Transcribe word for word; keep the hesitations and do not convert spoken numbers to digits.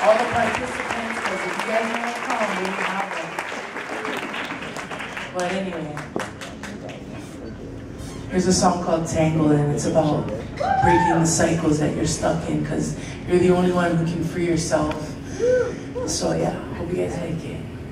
all the participants, because if you guys want to come, we have them. But anyway, here's a song called Tangled, and it's about breaking the cycles that you're stuck in, because you're the only one who can free yourself. So yeah, hope you guys like it.